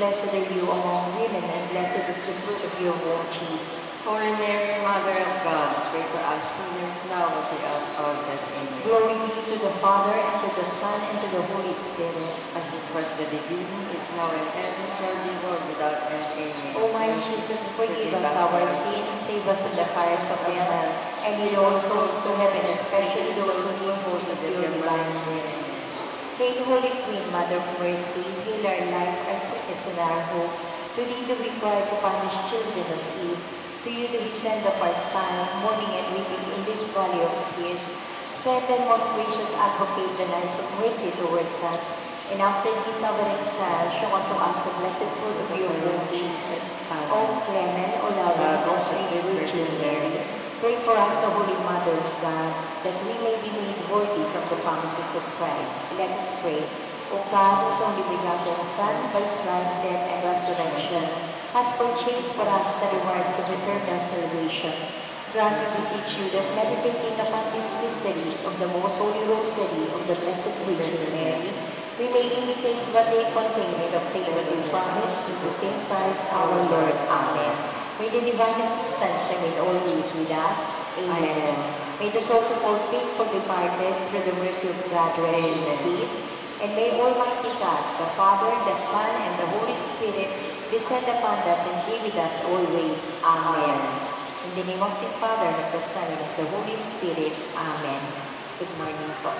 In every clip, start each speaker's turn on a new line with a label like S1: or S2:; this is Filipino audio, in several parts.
S1: Blessed are you among women, and blessed is the fruit of your womb, Jesus.
S2: Holy Mary, Mother of God, pray for us sinners now at the hour of our death. Amen.
S1: Glory be to the Father, and to the Son, and to the Holy Spirit.
S2: As it was the beginning, is now, and ever shall be, world without end. Amen.
S1: O my Jesus, forgive us our sins, save us from the fires of hell, and lead all souls to heaven, especially those who need most of your divine mercy. Hail, Holy Queen, Mother of Mercy, heal our life, our sweetness, and our hope. To thee do we cry, to punish children of Eve. To you do we send up our sign, mourning and weeping in this valley of tears. Send then, most gracious Advocate, the eyes of mercy towards us, and after this our exile, show unto us the blessed fruit of your womb, Jesus. O Clement, O loving, O sweet Virgin Mary, pray for us, O Holy Mother of God, that we may be made worthy from the promises of Christ. Let us pray. O God, whose only begotten Son, by his life, death, and resurrection, has purchased for us the rewards of eternal salvation, grant, we beseech you, that meditating upon these mysteries of the most holy rosary of the Blessed Virgin Mary, we may imitate what they contain and obtain what we promise through Saint Christ our Lord. Amen. May the divine assistance remain always with us. Amen. May the souls of all faithful departed, through the mercy of God, rest in peace. And may Almighty God, the Father, the Son, and the Holy Spirit descend upon us and be with us always. Amen. In the name of the Father, and of the Son, and of the Holy Spirit. Amen. Good morning po.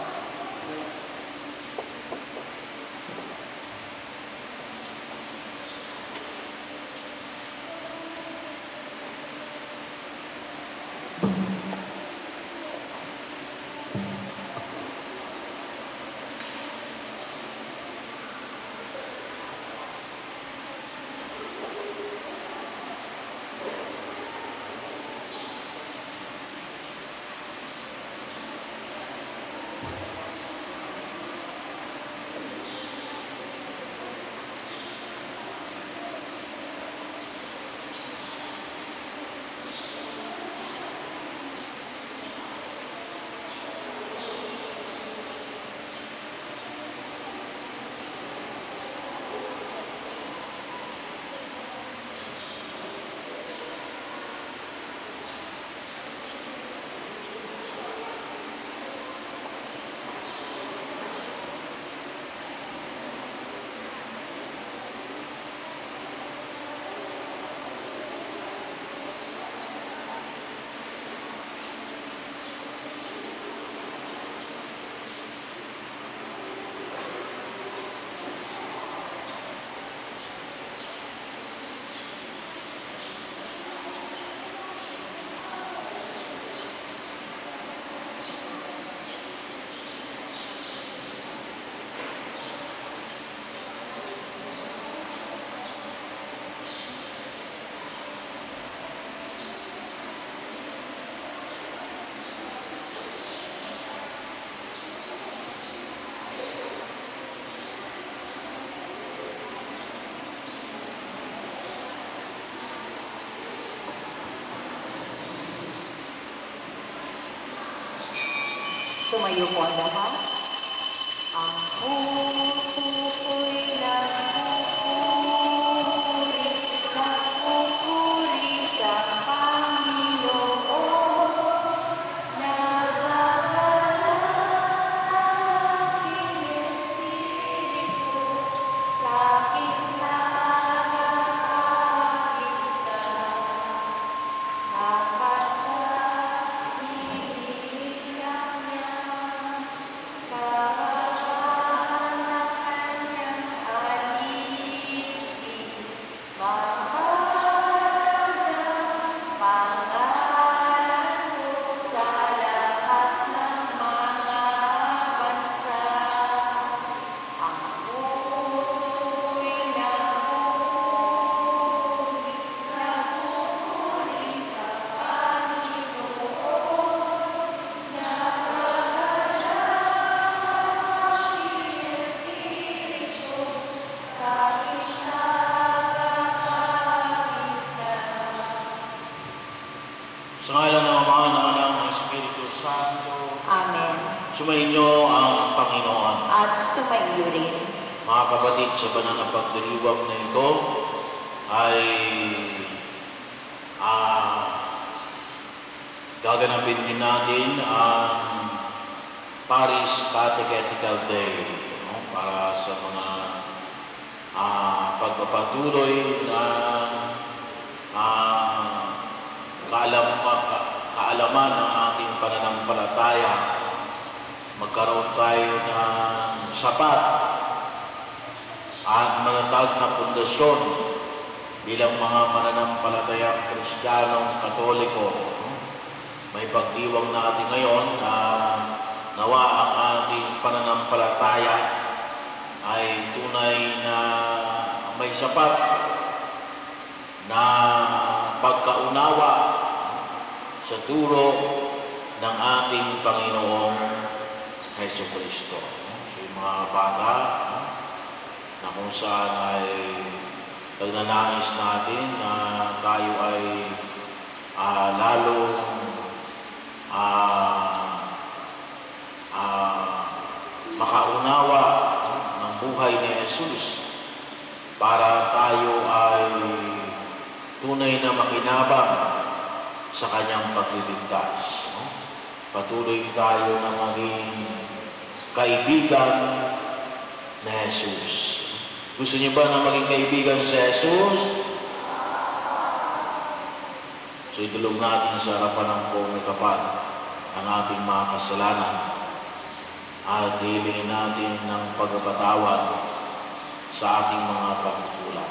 S1: Tumayo po ang lahat. Ang puso ko'y nagpupuri sa Panginoon. Nagbagalak ang aking espiritu sa aking tagapagligtas. Sapagkat hinihinga niya kahabagan ng kanyang alipin. Mapalad ang pangalan ko sa lahat ng mga bansa. Ang puso'y nagpupuri sa Panginoon. Nagagalak ang aking espiritu sa aking tagapagligtas.
S3: Sa ngalan ng Ama, ng Anak, ng Espiritu Santo,
S1: Amen.
S3: sumainyo ang Panginoon.
S1: At sumaiyo rin.
S3: Mga kapatid, sa banal na pagdiriwang na ito ay gaganapin din natin ang Paris Catechetical Day, para sa mga pagpapatuloy na kaalaman ng ating pananampalataya. Magkaroon tayo ng sapat at matatag na pundasyon bilang mga mananampalatayang Kristiyanong Katoliko. May pagdiwang natin ngayon na nawa ang ating pananampalataya ay tunay na may sapat na pagkaunawa sa turo ng ating Panginoong Jesucristo. So yung mga bata na kung saan ay nagnanais natin na tayo ay lalong makaunawa ng buhay ni Jesus para tayo ay tunay na makinabang sa kanyang pagliligtas. Patuloy tayo na maging kaibigan ni Jesus. Gusto niyo ba na maging kaibigan si Jesus? So itulog natin sa harapan ng poong may kapal ang ating mga kasalanan at hilingin natin ng pagpapatawad sa ating mga pagkukulang.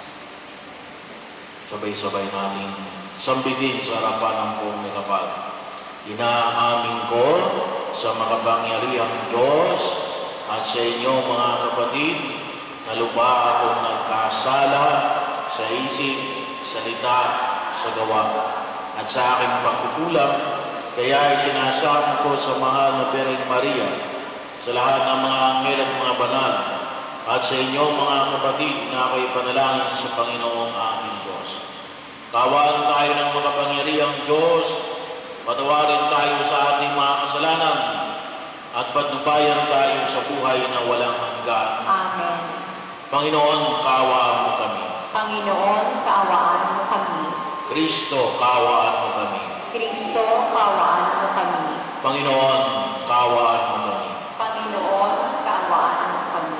S3: Sabay-sabay natin sambitin sa harapan ng poong may kapal. Inaamin ko sa makapangyarihang Diyos at sa inyo mga kapatid na lubha akong nagkasala sa isip, salita, sa gawa at sa aking pagkukulang, kaya ay sinasama ko sa mahal na Birheng Maria, sa lahat ng mga anghel at mga banal, at sa inyo mga kapatid na ako'y panalangin sa Panginoong ating Diyos. Kawaan tayo ng makapangyarihang Diyos, patawarin tayo sa ating mga kasalanan, at patnubayan tayo sa buhay na walang hanggan.
S1: Amen.
S3: Panginoon, kaawaan mo kami.
S1: Panginoon, kaawaan mo kami.
S3: Kristo, kaawaan mo kami.
S1: Kristo, kaawaan mo kami.
S3: Panginoon, kaawaan mo kami.
S1: Panginoon, kaawaan mo kami.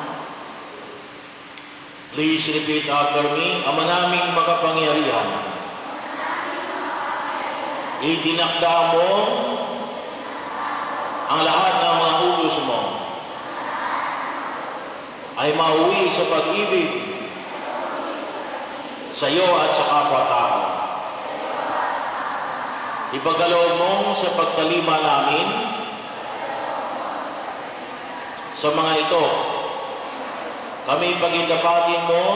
S3: Please repeat after me. Ama naming makapangyarihan, itinakda mo ang lahat ng mga utos mo ay mauwi sa pag-ibig sa iyo at sa kapwa-tao. Ipagkaloob mo sa pagtalima namin sa mga ito. Kami pagindapatin mo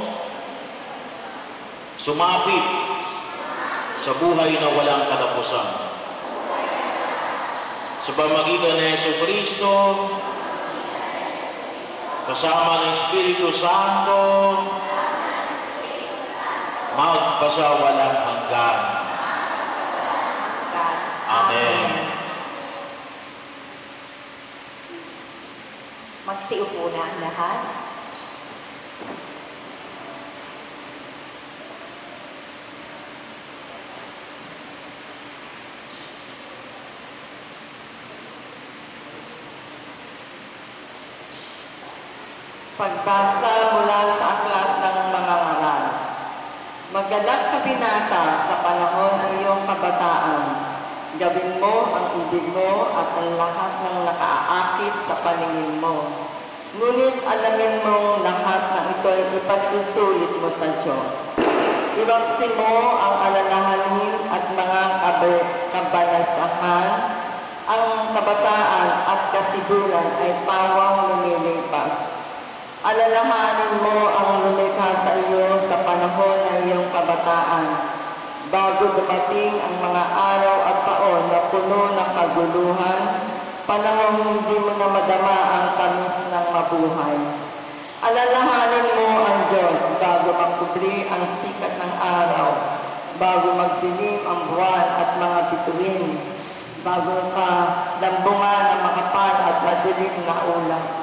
S3: sumapit sa buhay na walang katapusan. Sa pamamagitan ni Jesucristo, kasama ng Espiritu Santo, magpasawalang hanggan. Amen.
S1: Magsiupo na ang lahat.
S2: Pagbasa mula sa aklat ng mga ngaral. Magalak ka binata sa panahon ng iyong kabataan. Gawin mo ang ibig mo at ang lahat ng nakaaakit sa paningin mo. Ngunit alamin mong lahat ng ito'y ipagsusulit mo sa Diyos. Iwaksi mo ang alalahanin at mga kabanasahan. Ang kabataan at kasibulan ay pawang lumilipas. Alalahanin mo ang lumikha sa iyo sa panahon ng iyong kabataan, bago dumating ang mga araw at taon na puno ng kaguluhan, panahon hindi mo na madama ang tamis ng mabuhay. Alalahanin mo ang Diyos bago magkubli ang sikat ng araw, bago magdilim ang buwan at mga bituin, bago ka lambungan ng makapal at madilim na ulap.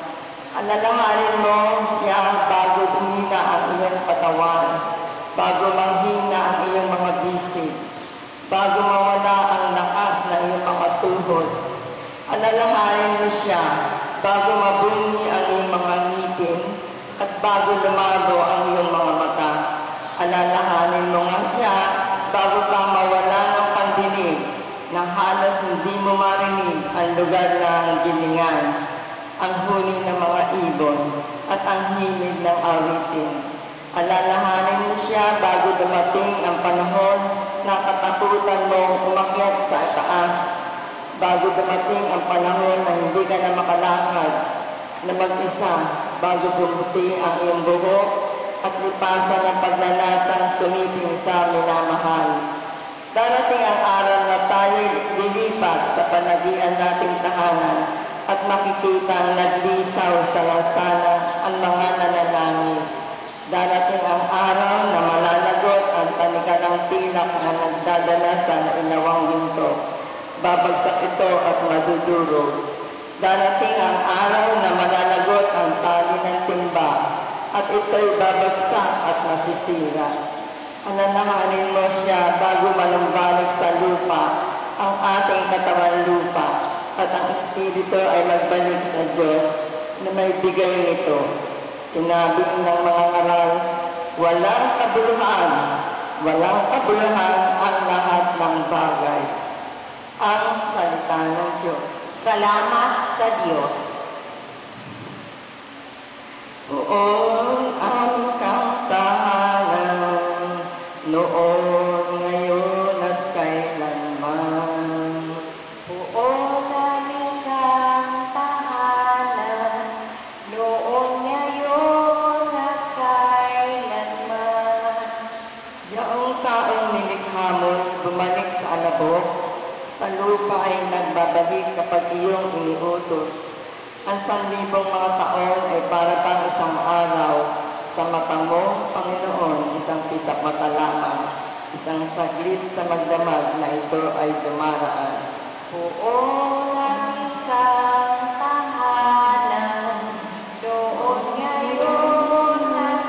S2: Alalahanin mo siya bago umina ang iyong katawan, bago manghina ang iyong mga bisig, bago mawala ang lakas ng iyong mga tuhod. Alalahanin mo siya bago mabungi ang iyong mga ngipin at bago lumago ang iyong mga mata. Alalahanin mo nga siya bago ka mawala ng pandinig na halos hindi mo marinig ang lugar ng gilingan, ang huni ng mga ibon at ang himig ng awitin. Alalahanin mo siya bago dumating ang panahon na katakutan mo umakyat sa taas, bago dumating ang panahon na hindi ka na makalakad, na mag-isa, bago bumuti ang iyong buhok at lipasan ang paglanasang sumiping sa minamahal. Darating ang araw na tayo lilipat sa palagian nating tahanan at makikita ang naglisaw sa lansana ang mga nananangis. Darating ang araw na malalagot ang panikalang pilak na nagdadala sa ilawang ginto. Babagsak ito at madudurog. Darating ang araw na malalagot ang tali ng timba at ito'y babagsak at masisira. Alalahanin mo siya bago manumbalik sa lupa ang ating katawan lupa at ang Espiritu ay magbalik sa Diyos na may bigay nito. Sinabi ng mga ngaral, walang kabuluhan ang lahat ng bagay. Ang salita ng Diyos.
S1: Salamat sa Diyos.
S2: Noon ang kautahanan, noon, ngayon at kailanman.
S1: Buo namin ang tahanan, noon, ngayon at kailanman.
S2: Yaong taong nilikha mo'y bumalik sa alabok, sa lupa ay nagbabalik kapag iyong iniutos. Ang 1,000 mga taon ay para pang isang araw. Sa mata mo, Panginoon, isang pisap mata lamang, isang saglit sa magdamag na ito ay dumaraan.
S1: Buo namin kang tahanan, noon, ngayon at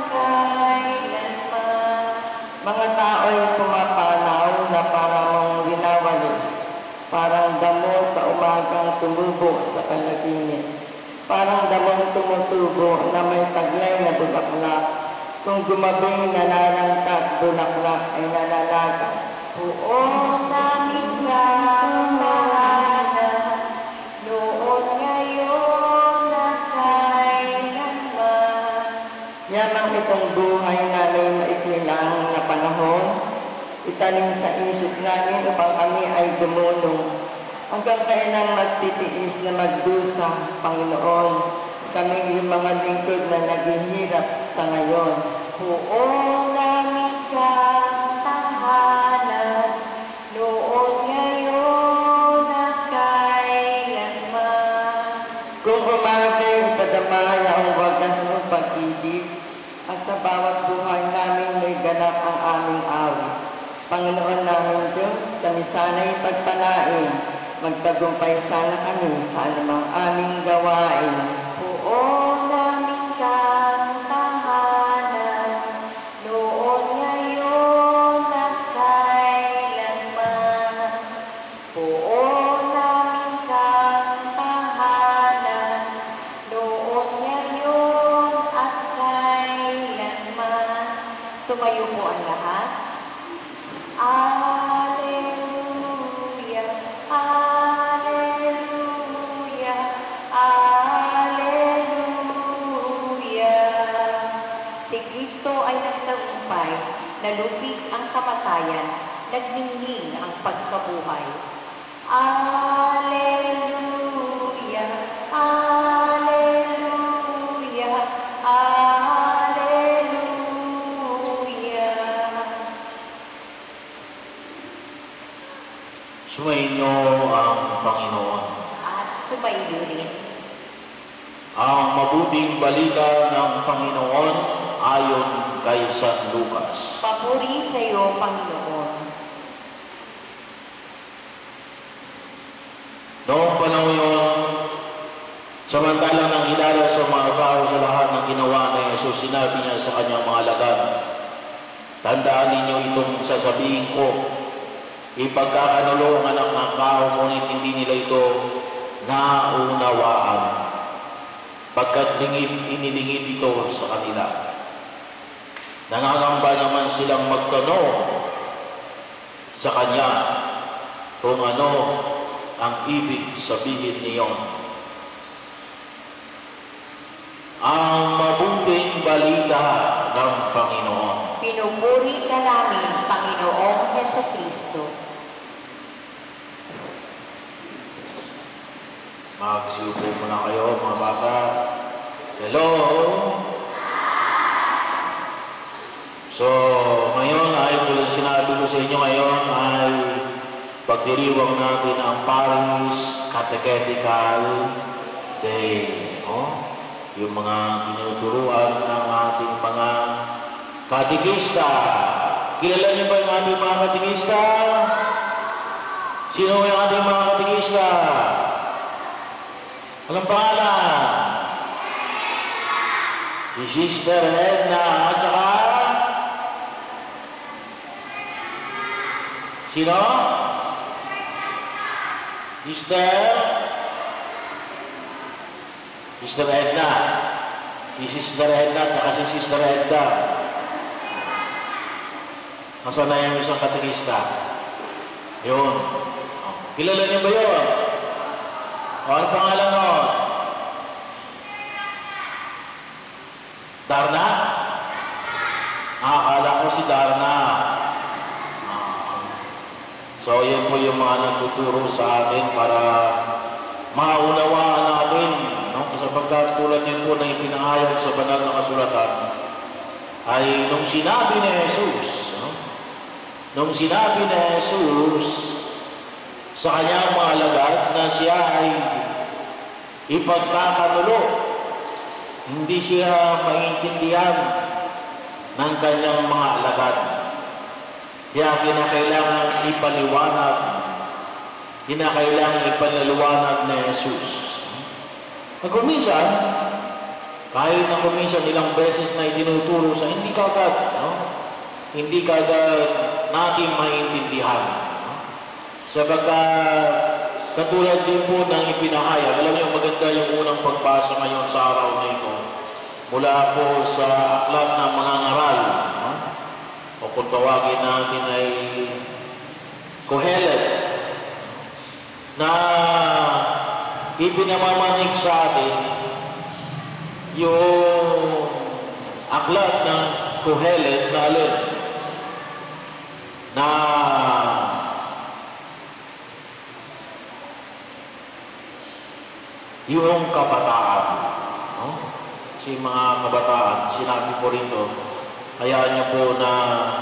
S1: kailanman.
S2: Mga tao'y pumapanaw na parang winawalis, parang damo sa umagang tumubo sa panaginip. Parang damong tumutubo na may taglay na bulaklak. Kung gumabing nalalangkat, bulaklak ay nalalagas.
S1: Buo namin kang tahanan, noon, ngayon at kailanman.
S2: Yamang itong buhay namin maikli lang na panahon, itanim sa isip namin upang kami ay dumulong. Hanggang kailan magtitiis na magdusa, Panginoon, kaming yung mga lingkod na naghihirap sa ngayon.
S1: Buo namin kang tahanan, noon, ngayon at kailanman.
S2: Kung umagay, padamaya ang wagas ng pag-ibig, at sa bawat buhay namin may ganap ang aming awit. Panginoon namin Diyos, kami sana'y pagpalain. Magtagumpay sana kami sa anumang aming gawain.
S1: Buo namin kang tahanan, noon, ngayon at kailanman. Buo namin kang tahanan, noon, ngayon at kailanman. Tumayo po ang lahat. Alleluia, Alleluia, Alleluia. Si Kristo ay nagtagumpay, nalupit ang kamatayan, nagningning ang pagkabuhay. Alleluia, Alleluia, Alleluia.
S3: Sumainyo ang Panginoon.
S1: At sumayo rin.
S3: Ang mabuting balita ng Panginoon ayon kay San Lucas.
S1: Papuri sa iyo, Panginoon.
S3: Noong panahon yun, Samantalang nang hinala sa mga tao sa lahat ng ginawa ni Jesus, sinabi niya sa kanyang mga alagad, tandaan ninyo itong sasabihin ko, ipagkakanulo ang anak ng tao, ngunit hindi nila ito naunawaan, pagkat inilingid ito sa kanila. Nangangamba naman silang magtanong sa kanya kung ano ang ibig sabihin niyon. Ang mabuting balita ng Panginoon.
S1: Pinupuri ka namin, Panginoong Hesukristo.
S3: Magsiupo muna kayo, mga bata. Hello? So, ngayon ay tulad sinabi ko sa inyo ngayon ay pagdiriwang natin ang Paris Catechetical Day. Yung mga tinuturuan ng ating mga katekista. Kilala niyo ba yung ating mga katekista? Sino yung ating mga katekista? Anong pangalan? Si Sister Edna at saka sino? Sister Edna. Si Sister Edna at si Sister Edna. Nasaan na yung isang katekista? Yun. Kilala niyo ba yun? Ano pangalan nun? Darna? Akala ko si Darna. So, yan po yung mga nagtuturo sa atin para maunawaan natin, no? Sapagkat tulad din po na ipinahayag sa banal na kasulatan ay nung sinabi ni Jesus, no? Nung sinabi ni Jesus sa kanyang mga alagad na siya ay ipagkakanulo, hindi siya maintindihan ng kanyang mga alagad. Kaya kinakailangan ipaliwanag, kinakailangan ipaliwanag ni Jesus. Kuminsan, kahit na kuminsan ilang beses na itinuturo sa hindi kagad, no? Hindi kagad natin maintindihan. No? Sapagkat katulad din po ng ipinahayag, alam niyo maganda yung unang pagbasa ngayon sa araw na ito mula po sa aklat ng mga ngaral, no? O kung tawagin natin ay Kohelet, na ipinamamanig sa atin yung aklat ng Kohelet na alin na yung kabataan, no? Si mga kabataan, sinabi ko rin to, hayaan niyo po na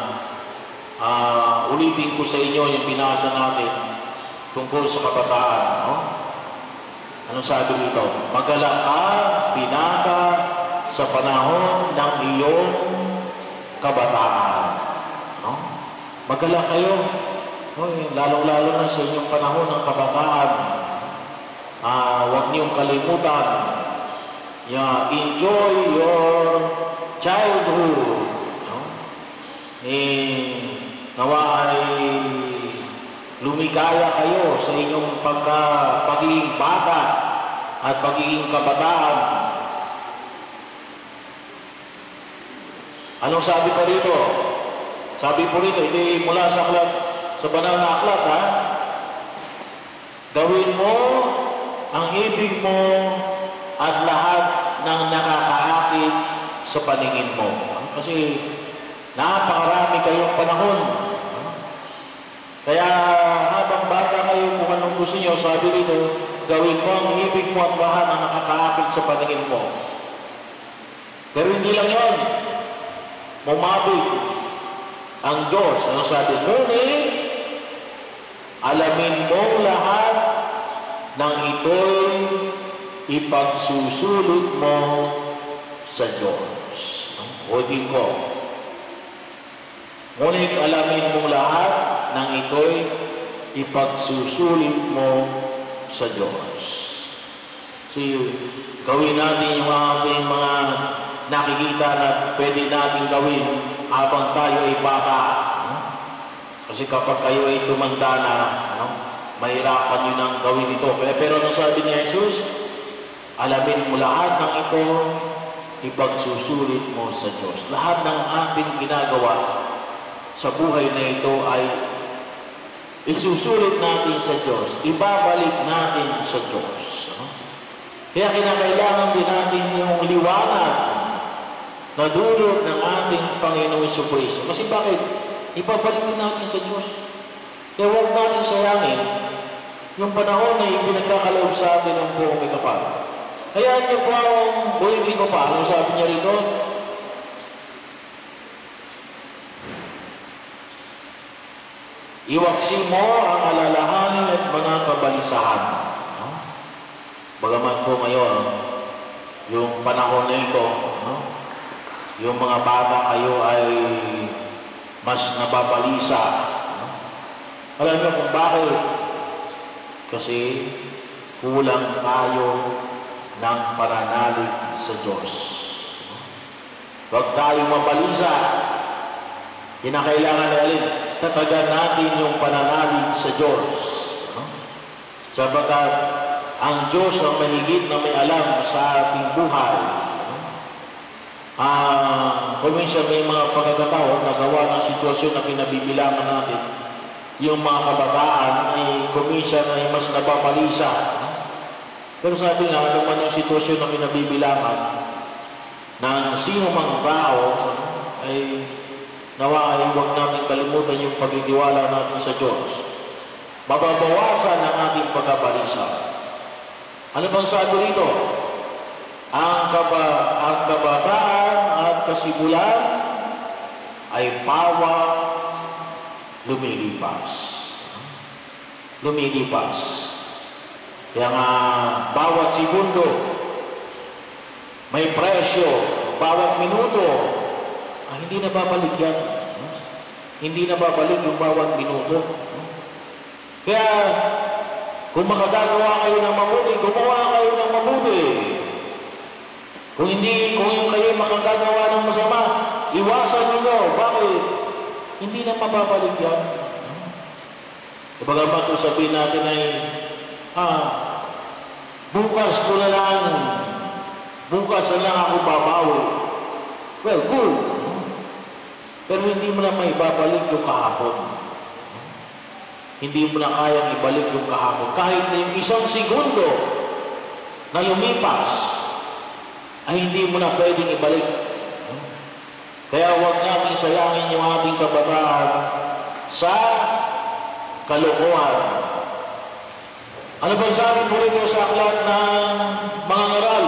S3: ulitin ko sa inyo yung binasa natin tungkol sa kabataan, no? Anong sabi dito? Magalak ka, binata, sa panahon ng iyong kabataan. No? Magalak kayo. No? Lalong-lalo na sa inyong panahon ng kabataan. Huwag niyong kalimutan. Enjoy your childhood. No? Nawa ay lumikaya kayo sa inyong pagiging bata at pagiging kabataan. Anong sabi pa rito? Sabi po rito, hindi mula sa aklat, sa banal na aklat, ha? Gawin mo ang ibig mo at lahat ng nakakaakit sa paningin mo. Kasi napakarami kayong panahon. Kaya habang bata kayo, kung anong gusto nyo, sabi rito, gawin mo ang ibig mo at lahat ng nakakaakit sa paningin mo. Pero hindi lang yun. Mumabig ang Diyos. Ano sabi? Ngunit, alamin mo lahat ng ito'y ipagsusulot mo sa Diyos. Ulitin ko. Ngunit alamin mo lahat ng ito'y ipagsusulit mo sa Diyos. So, gawin natin yung ating mga nakikita na pwede natin gawin habang tayo ay bata. Kasi kapag kayo ay tumanda na, mahirapan nyo nang gawin ito. Pero nung sabi ni Jesus, alamin mo lahat ng ito, ipagsusulit mo sa Diyos. Lahat ng ating ginagawa sa buhay na ito ay isusulit natin sa Diyos. Ibabalik natin sa Diyos. Kaya kinakailangan din natin yung liwanag na dulot ng ating Panginoong Jesucristo. Kasi bakit? Ibabalik din natin sa Diyos. Kaya huwag natin sayangin yung panahon na ipinagkakaloob sa atin ng buong may kapal. Hayaan niyo po ang buhay ko pa. Ano sabi niya rito? Iwaksi mo ang alalahanin at mga kabalisahan. Bagaman po ngayon, yung panahon na ito, yung mga bata kayo ay mas nababalisa. Alam niyo kung bakit? Kasi kulang tayo ng pananalig sa Diyos. Huwag tayo mabalisa. Kinakailangan natin tatagan natin yung pananalig sa Diyos. Sapagkat ang Diyos ang mahigit na may alam sa ating buhay. Kung minsan may mga pagkakataon na gawa ng sitwasyon na kinabibilangan natin, yung mga kabataan ay kuminsan ay mas nababalisa. Pero sabi nga, ano man yung sitwasyon na kinabibilangan ng sino mang tao, ay nawa ay huwag natin kalimutan yung pagtitiwala natin sa Diyos. Mababawasan ang ating pagkabalisa. Ano bang sabi rito? Ang kabataan at kasibulan ay pawa lumilipas. Lumilipas. Kaya nga, bawat segundo, may presyo, bawat minuto, hindi na babalik yan. Hindi na babalik yung bawat minuto. Kaya, kung makagagawa kayo ng mabuti, gumawa kayo ng mabuti. Kung yung kayo makagagawa ng masama, iwasan ninyo. Bakit? Hindi na mababalik yan. Bagamat kung sabihin natin ay, bukas na lang ako babawi. Well, good. Pero hindi mo na maibabalik yung kahapon. Hindi mo na kayang ibalik yung kahapon. Kahit na yung isang segundo na lumipas, ay hindi mo na pwedeng ibalik. Kaya huwag natin sayangin yung ating kabataan sa kalokohan. Ano bang sabi po rin sa aklat ng mga ngaral?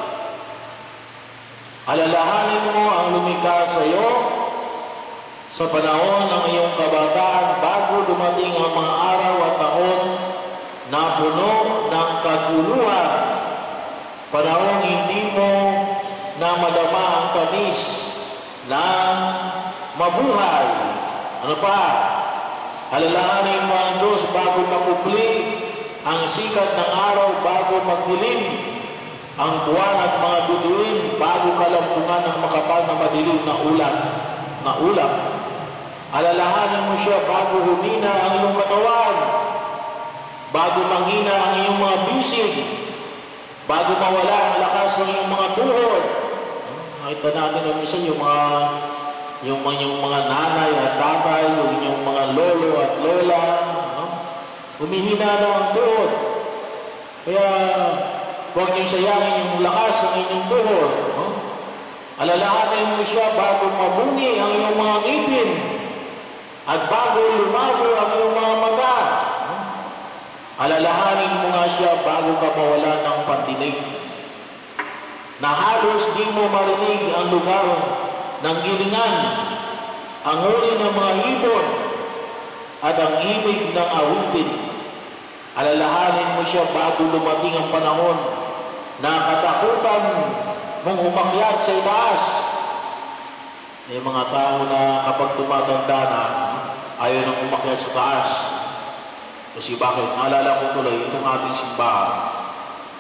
S3: Alalahanin mo ang lumikha sa iyo sa panahon ng iyong kabataan bago dumating ang mga araw at taon na puno ng kaguluhan. Panahon hindi mo na madama ang tamis ng mabuhay. Ano pa? Alalahanin mo ang Diyos bago makupli ang sikat ng araw bago magdilim ang buwan at mga bituin bago kalampungan ng makapal na madilim na ulap. Alalahanin mo siya bago humina ang iyong katawan, bago manghina ang iyong mga bisig, bago mawala ang lakas ng iyong mga tuhod. Nakita natin na minsan yung mga nanay at tatay, yung inyong mga lolo at lola, humihina na ang tuhod. Kaya huwag niyong sayangin yung lakas ng inyong tuhod. Alalahanin mo siya bago mabuni ang iyong mga ngipin at bago lumago ang iyong mga mata. Alalahanin mo nga siya bago ka mawala ng pandinig, na halos di mo marinig ang lugar ng gilingan, ang huli ng mga ibon at ang ibig ng awitin. Alalahanin mo siya bago dumating ang panahon na katakutan mong umakyat sa itaas. May mga tao na kapag tumatanda na, ayaw nang umakyat sa taas. Kasi bakit? Naalala ko tuloy itong ating simbahan.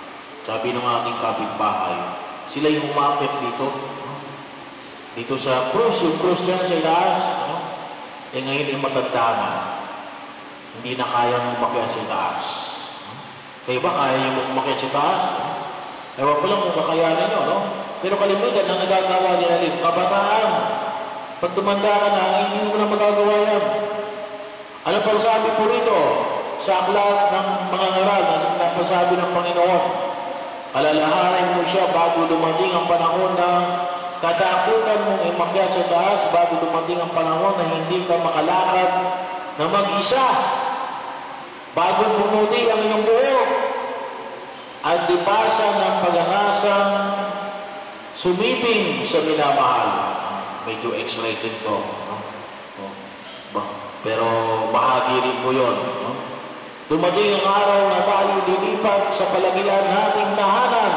S3: Sabi ng ating kapitbahay, sila yung umakit dito. Dito sa krus, yung krus dyan sa itaas. Ngayon ay matanda na. Hindi na kayang umakyat sa itaas. Kayo ba kaya yung umakyat sa itaas? Ewan ko lang kung kakayanin nyo, no? Pero kalimutan na nagagawa nila rin. Kabataan, pag tumanda ka na, hindi mo na magagawa yan. Ano pang sabi po rito? Sa aklat ng mga ngaral na sinasabi ng Panginoon, alalahanin mo siya bago dumating ang panahon na katakutan mong imakyat sa taas, bago dumating ang panahon na hindi ka makalakad na mag-isa, bago bumuti ang iyong buhok at lipasan ng pag-anasang sumiping sa minamahal. Medyo X-rated to. Pero bahagi rin po yun. Dumating ang araw na tayo lilipat sa palagian nating tahanan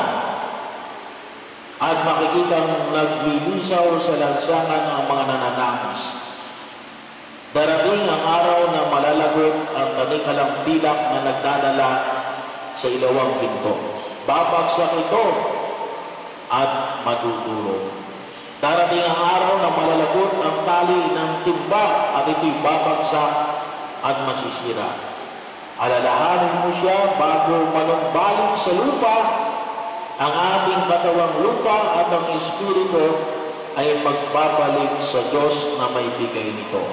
S3: at makikitang naglilisaw sa lansangan ang mga nananangis. Darating ang araw na malalagot ang kanikalang pilak na nagdadala sa ilawang pinto. Babagsak ito at matutulog. Darating ang araw na malalagot ang tali ng timba at ito'y babagsak at masisira. Alalahanin mo siya bago manumbalik sa lupa ang ating katawang lupa at ang Espiritu ay magbabalik sa Diyos na may bigay nito.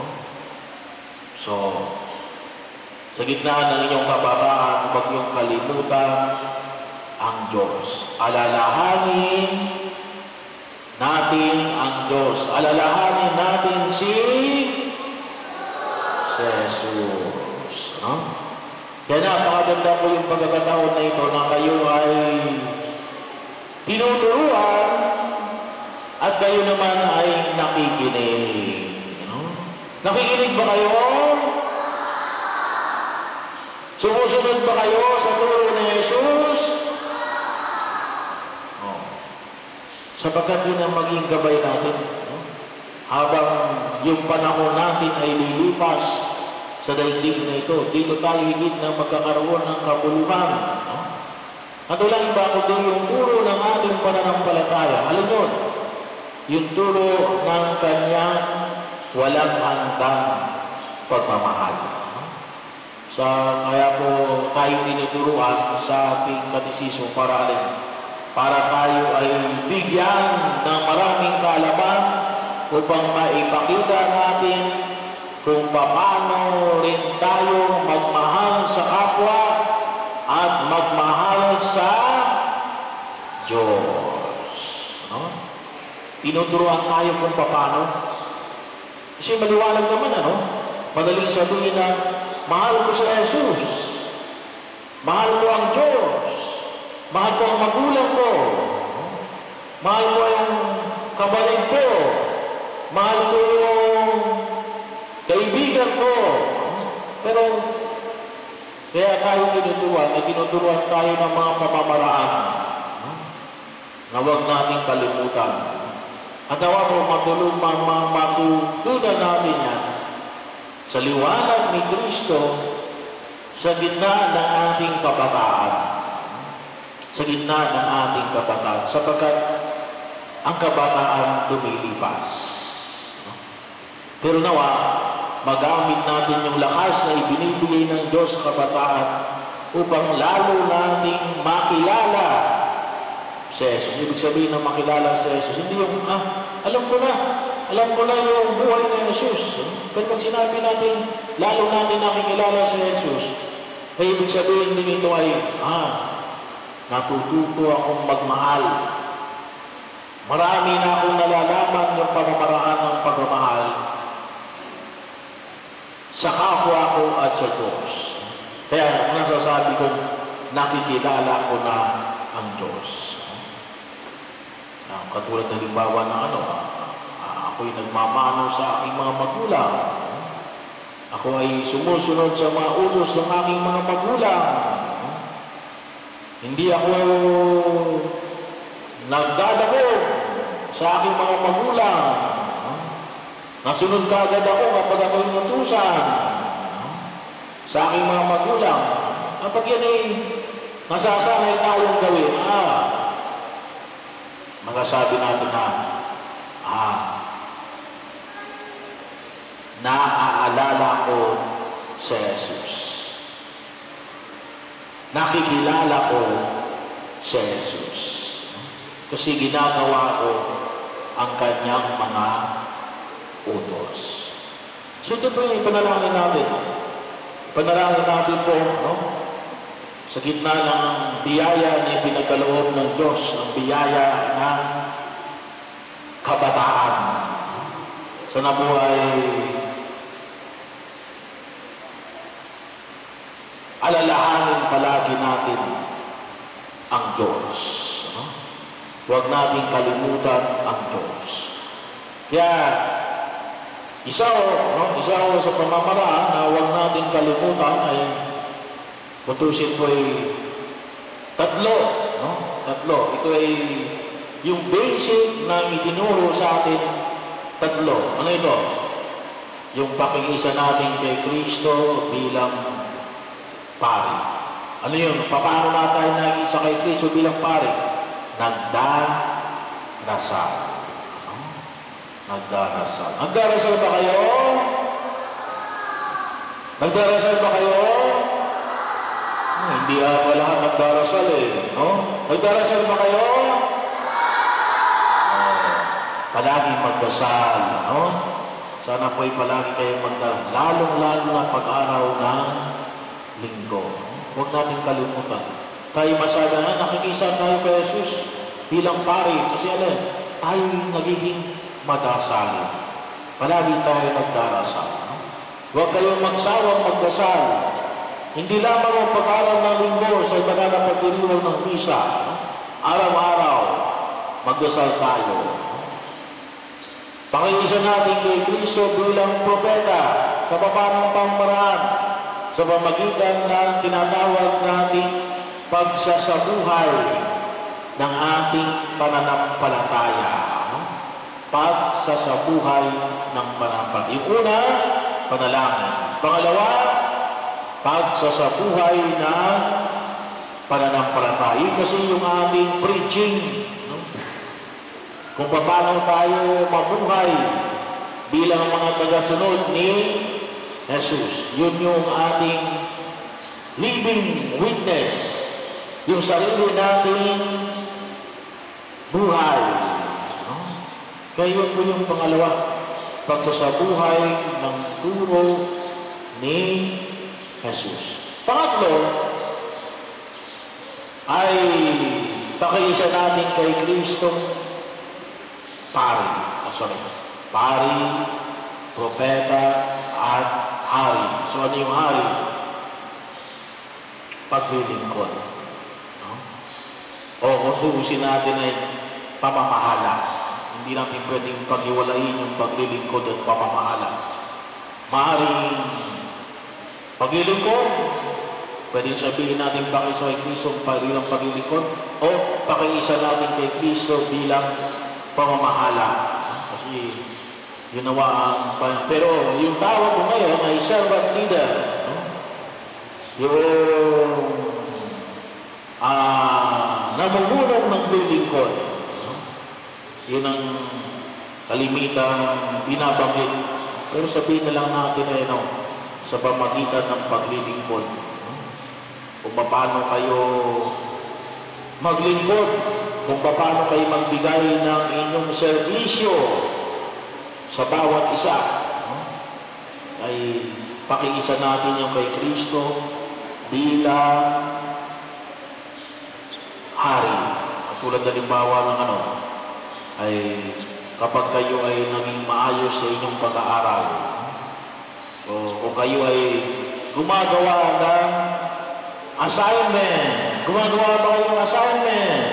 S3: So, sa gitna ng inyong kabataan, huwag niyong kalimutan ang Diyos. Alalahanin natin ang Diyos. Alalahanin natin si Jesus. No? Kaya napakaganda po yung pagkakataon na ito na kayo ay tinuturuan at kayo naman ay nakikinig. Nakikinig ba kayo? Sumusunod ba kayo sa turo ni Jesus? Sapagkat yun ang maging gabay natin. Habang yung panahon natin ay lilipas sa daigdig na ito, dito tayo higit na magkakaroon ng kapuluhan. At walang iba kundi yung turo ng ating pananampalataya. Alam nyo, yung turo ng kanyang walang hanggang pagmamahal. Kaya po tayo tinuturuan sa ating katisismo para tayo ay bigyan ng maraming kaalaman upang maipakita natin kung paano rin tayo magmahal sa kapwa at magmahal sa Diyos. Tinuturuan tayo kung paano. Kasi maliwanag naman, madaling sabihin na mahal ko sa Jesus, mahal ko ang Diyos, mahal ko ang magulang ko, mahal ko yung kabalig ko, mahal ko yung kaibigan ko. Pero kaya tayo tinuturuan tayo ng mga pamamaraan na huwag natin kalimutan. At nawa po matutunan natin yan sa liwanag ni Kristo sa gitna ng ating kabataan. Sa gitna ng ating kabataan. Sapagkat ang kabataan lumilipas. Pero nawa, magamit natin yung lakas na ibinibigay ng Diyos sa kabataan upang lalo nating makilala si Jesus. Ibig sabihin na makilala si Jesus, hindi yung, alam ko na yung buhay ni Jesus. Pero pag sinabi natin, lalo natin nakikilala si Jesus, ay ibig sabihin din ito ay, natututo akong magmahal. Marami na akong nalalaman yung pamamaraan ng pagmamahal sa kapwa ko at sa Diyos. Kaya nasasabi kong nakikilala ko na ang Diyos. Katulad ng halimbawa ng ako'y nagmamano sa aking mga magulang. Ako ay sumusunod sa mga utos ng aking mga magulang. Hindi ako nagdadakot sa aking mga magulang. Nasunod kaagad ako kapag ako'y inutusan sa aking mga magulang. Kapag yan ay nasasanay tayong gawin, magasabi natin na, naaalala ko si Jesus. Nakikilala ko si Jesus. Kasi ginagawa ko ang kanyang mga utos. So ito po yung ipanalangin natin. Ipanalangin natin po, no? Sa gitna ng biyaya na pinagkaloob ng Diyos, ang biyaya ng kabataan. Sa nabuhay, alalahanin palagi natin ang Diyos. No? Huwag natin kalimutan ang Diyos. Kaya, isa sa pamamaraan na huwag natin kalimutan ay tutusin po ay tatlo. No? Tatlo. Ito ay yung basic na itinuro sa atin, tatlo. Ano ito? Yung pakikisa natin kay Kristo bilang pari. Ano yun? Paano na tayo nakikisa kay Kristo bilang pari? Nagdarasal. Nagdarasal. Nagdarasal ba kayo? Nagdarasal ba kayo? Hindi pa lahat nagdarasal no? Nagdarasal ba kayo? Palaging magdasal, no? Sana po'y palagi kayo magdasal. Lalong-lalo na pag-araw ng linggo. Huwag natin kalimutan. Tayo masabi na nakikisa tayo kay Jesus bilang pari. Kasi tayo nagiging madasal. Palagi tayo magdarasal. Huwag kayong magsawang magdasal. Hindi lamang ang pag-aral ng linggo sa ibaga ng pagdiriwang ng misa. Araw-araw, magdasal tayo. Pakikisa natin kay Kristo bilang propeta sa papanong pamamaraan sa pamagitan ng tinatawag nating pagsasabuhay ng ating pananampalataya. Pagsasabuhay ng pananampalataya. Yung una, panalangin. Pangalawa, pagsasabuhay ng pananampalataya. Kasi yung aming preaching, kung paano tayo mabuhay bilang mga tagasunod ni Jesus. Yun yung ating living witness. Yung sarili nating buhay. Kaya yun po yung pangalawa. Pagsasabuhay ng turo ni Jesus. Pangatlo, ay pakiisa natin kay Kristo pari. Pari, propeta, at hari. So ano yung hari? Paglilingkod. No? O kung tuusin natin ay pamamahala. Hindi natin pwedeng pag-iwalayin yung paglilingkod at pamamahala. Maaaring paglilingkod, pwedeng sabihin natin pakisa kay Kristo bilang paglilingkod o pakiisa natin kay Kristo bilang pamamahala. Kasi yun nawa ang pero yung tawag ko ngayon ay servant leader. No? Yung namumulong ng lilingkod. No? Yun ang kalimitan binabanggit. Pero sabihin na lang natin sa pamagitan ng paglilingkod. No? Kung paano kayo maglingkod, kung paano kayo magbigay ng inyong serbisyo sa bawat isa, ay pakiisa natin yung kay Kristo bilang hari. At tulad halimbawa ng ay kapag kayo ay naging maayos sa inyong pag-aaral, so kung kayo ay gumagawa ng assignment, gumagawa ba kayo ng assignment?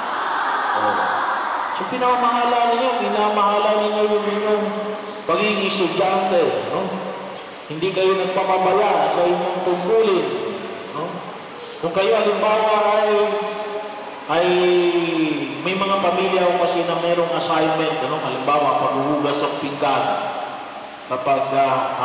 S3: So pinamahala ninyo yung inyong pagiging estudyante. No? Hindi kayo nagpapabaya sa inyong tungkulin. No? Kung kayo halimbawa ay may mga pamilya o kasi na mayroong assignment, halimbawa paghuhugas ng pinggan kapag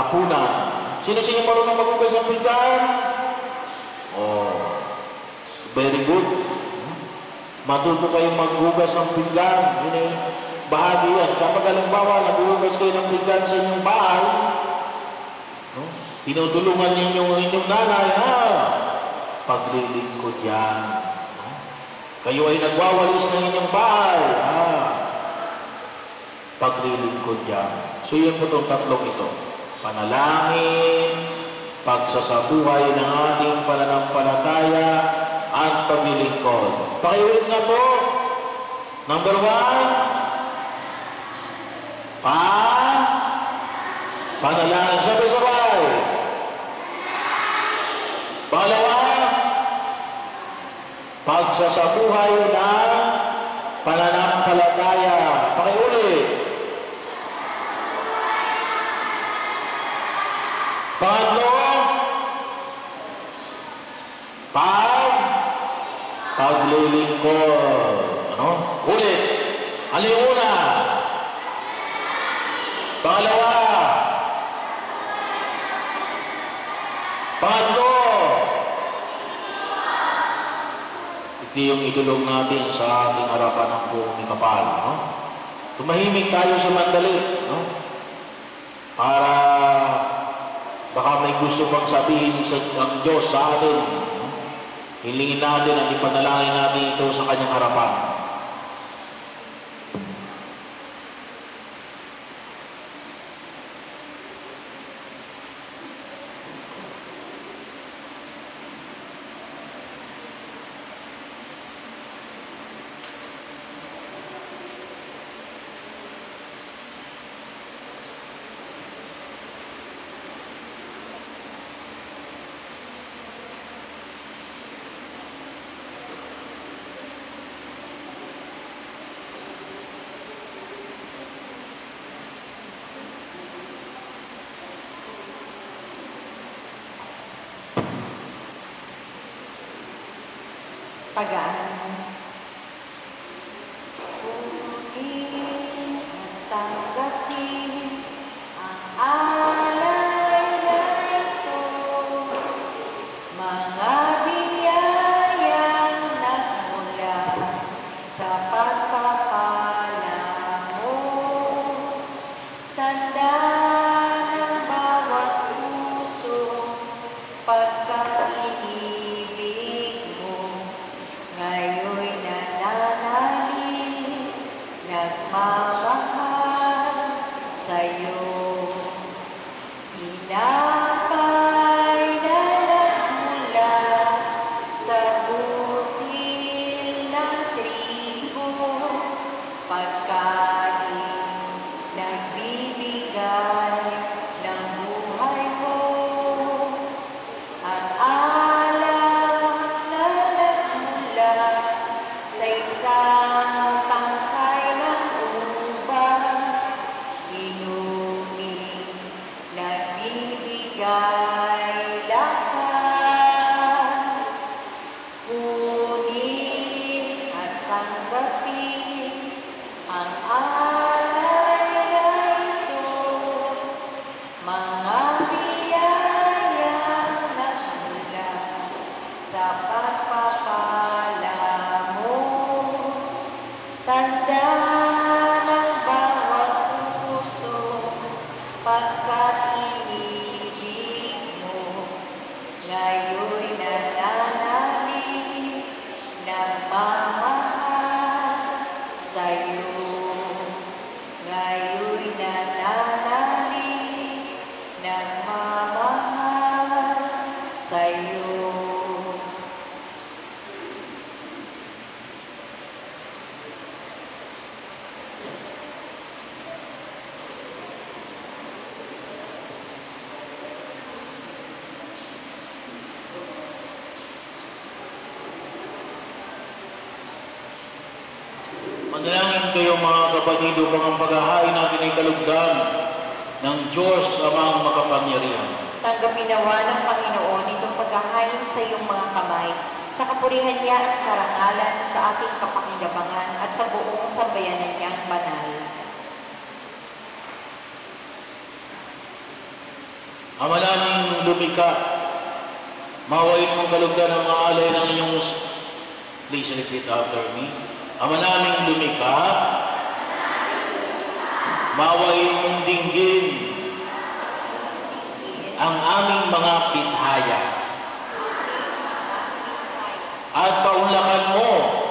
S3: hapunan. Sino marunong maghugas ng pinggan? Very good. Matuto kayong maghugas ng pinggan. Yun eh, bahagi yan. Kapag halimbawa, naghuhugas kayo ng pinggan sa inyong bahay, no? Tinutulungan ninyo inyong nanay, paglilingkod yan. No? Kayo ay nagwawalis ng inyong bahay, paglilingkod yan. So yun po itong tatlong ito. Panalangin, pagsasabuhay ng ating pananampalataya, at paglilingkod. Pakiulit nga po. Number 1, panalangin. Sabay-sabay. Pangalawa, pagsasabuhay ng pananampalataya. Pakiulit. Pangatlo, paglilingkod. Ano? Ulit. Ano yung una? Pangalawa. Pangatlo. Ito yung itulog natin sa ating harapan ng buong ikapal. No? Tumahimik tayo sa mandali. No? Para baka may gusto pang sabihin ang Diyos sa atin. No? Hilingin natin at ipanalangin natin ito sa kanyang harapan.
S1: Pag-aaral. Kunin at tanggapin ang alay na ito, mga biyayang nagmula sa pagpapala mo. Tanda ng bawat puso pagkainibig mo. Ngayon'y nananalig, nagmamahal sa'yo. Tinapay na nagmula sa butil ng trigo, pagkain nagbibigay ng buhay mo. At sa isang tangkay ng ubas, inumin, nagbibigay lakas. Kunin at tanggapin ang alay na ito, mga biyayang nagmula sa pagpapala mo. Tanda ng bawat puso pagkainibig mo. Ngayon'y nananalig, nagmamahal sa'yo. Ngayon'y nananalig, nagmamahal sa'yo.
S3: Manalangin kayo mga kapatid upang ang paghahain natin ay kalugdan ng Diyos Amang makapangyarihan.
S1: Tanggapin nawa ng Panginoon itong paghahain sa iyong mga kamay, sa kapurihan niya at karangalan sa ating kapakinabangan at sa buong sambayanan niyang banal.
S3: Amalangin lumika, mawain mong kalugdan ang mga alay ng inyong Please repeat after me. Ama naming lumikha, mawain mong dinggin ang aming mga bithaya at paunlakan mo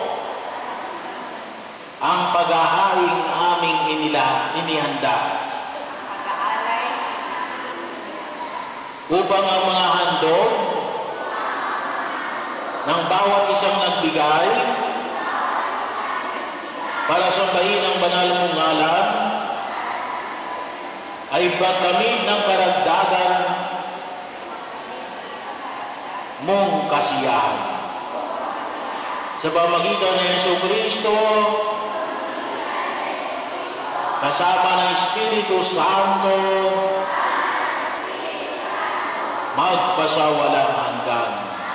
S3: ang paghahaing aming inihanda upang ang mga handog ng bawat isang nagbigay para sambahin ang banal mong ngalan ay pagkamit ng karagdagan mong kasiyahan. Sa pamagitan ng Jesucristo, kasama ng Espiritu Santo, magpasawalang hanggan.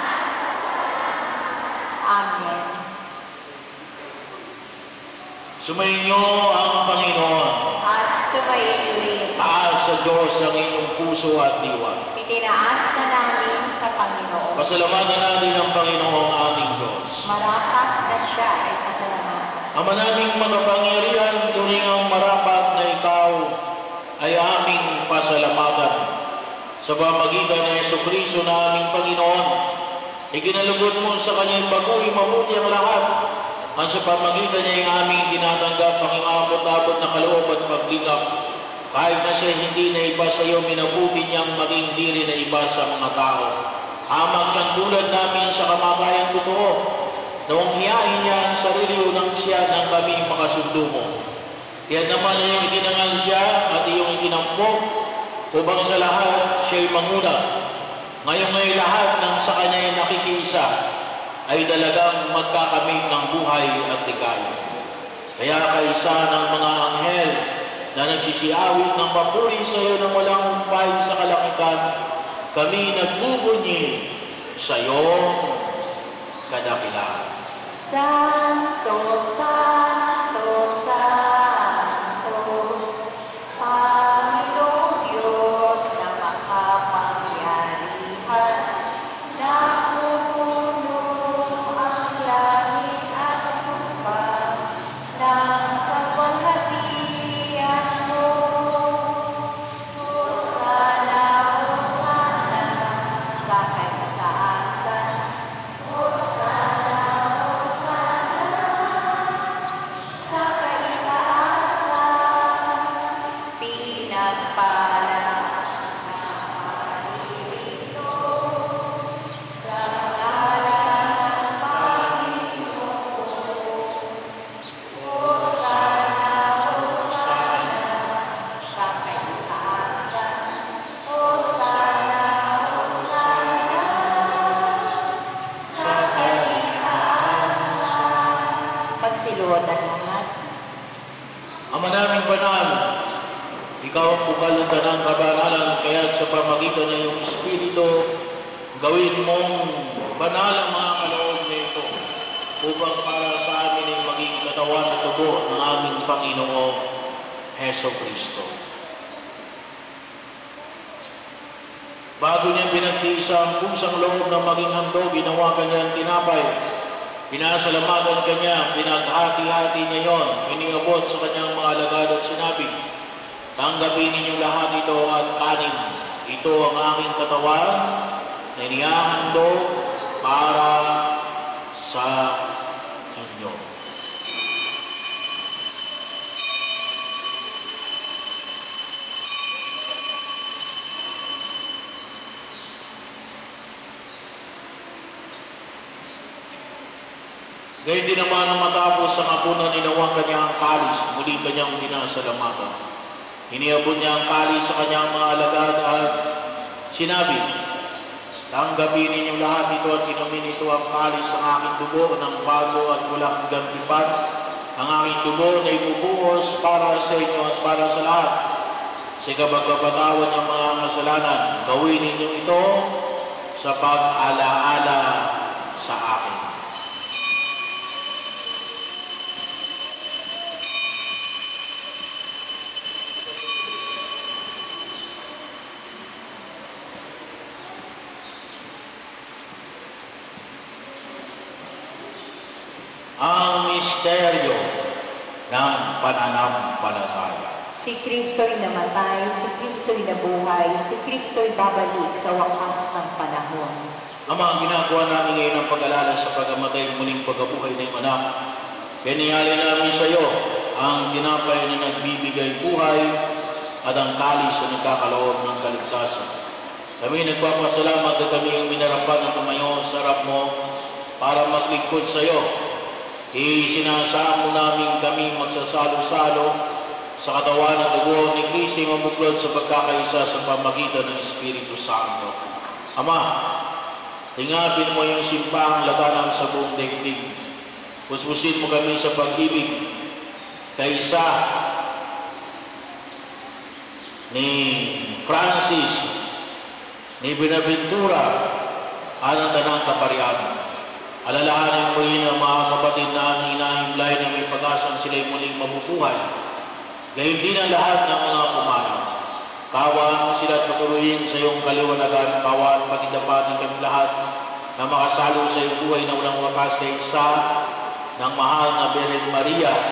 S1: Amen.
S3: Sumainyo ang Panginoon.
S1: At sumayin rin.
S3: Taas sa Diyos ang inyong puso at diwa.
S1: Itinaas na namin sa Panginoon.
S3: Pasalamatan natin ang Panginoong ating Diyos.
S1: Marapat na siya ay pasalamatan.
S3: Ama naming makapangyarihan, turing ang marapat na ikaw ay aming pasalamatan. Sa pamagitan ng Jesucristo na aming Panginoon, ikinalugod mo sa kanyang baguhi mabuti ang lahat. Ang sa pamagitan niya ang aming tinatanggap ang abot-abot na kaloob at paglingap. Kahit na siya hindi na iba sa iyo, minabuti niyang maging diri na iba sa mga tao. Amang siyang tulad namin sa kamatayan totoo. Noong hiyain niya ang sarili unang siya nang kami makasundo mo. Kaya naman na iyong itinangal siya at iyong itinampok upang sa lahat siya'y manguna. Ngayon lahat ng sa kanya'y nakikiisa ay talagang magkakamit ng buhay at ligaya. Kaya kaisa ng mga anghel na nagsisiawit ng papuri sa iyo ng walang humpay sa kalangitan, kami nagbubunyi sa iyong kadakilaan.
S1: Santo, Santo, Santo, Panginoong Diyos na makapangyarihan, napupuno ang langit at lupa ng kaluwalhatian mo. Hosana, Hosana, sa kaitaasan. Hosana, Hosana, sa kaitaasan. Pinagpala sa ngalan ng Panginoon. Hosana, Hosana, sa kaitaasan. Hosana, Hosana, sa kaitaasan. Pagsiluot ang lahat.
S3: Ama naming banal, ikaw ang bukal ng tanang kabanalan, kaya sa pamagitan ng iyong Espiritu, gawin mong banal ang mga kaloob nito upang para sa amin ay maging katawan at tubo ng aming Panginoong Jesucristo. Bago niya pinagtiisa ang pusang loob na maging handog, ginawa kanyang tinapay. Pinasalamatan kanya, pinaghati-hati niya yon, iniabot sa kanyang mga alagad at sinabi, tanggapin ninyo lahat ito at kanin. Ito ang aking katawan na inihahandog para sa inyo. Gayun din naman nang matapos ang hapunan, inawang kanyang kalis, muli kanyang pinasalamatan. Iniabot niya ang kalis sa kanyang mga alagad at sinabi, tanggapin ninyo lahat ito at inumin ito ang kalis ng aking dugo ng bago at walang gantipan. Ang aking dugo na ibubuhos para sa inyo at para sa lahat. Sa kapagpapatawad ng mga kasalanan, gawin ninyo ito sa pag-alaala sa akin. ang misteryo ng pananampalataya.
S1: Si Kristo'y namatay, si Kristo'y nabuhay, si Kristo'y babalik sa wakas ng panahon.
S3: Ama, ang ginagawa namin ngayon ang pag-alala sa pagamatay muling pagkabuhay ng iyong anak. Piniyali namin sa iyo ang tinapay na nagbibigay buhay at ang kalis na nagkakaloob ng kaligtasan. Kami nagpapasalamat at kami yung minarapan at tumayo sa harap mo para maglingkod sa iyo. Isinasamo namin kami magsasalo-salo sa katawan at dugo ni Kristo mamuklod sa pagkakaisa sa pamagitan ng Espiritu Santo. Ama, tingapin mo yung simpahang laganang sa buong daigdig. Puspusin mo kami sa pag-ibig kaisa ni Francis, ni Benaventura, at ang tanang kaparian. Alalahanin mo rin ang mga kapatid na ang hinahimlay na may pag-asang sila'y muling mabubuhay. Gayun din ang lahat ng mga pumanaw. Kawan mo sila at patuloyin sa iyong kaliwanagan. Kawan pagindapatin kami lahat na makasalo sa iyong buhay na walang wakas kay isa ng mahal na Birhen Maria.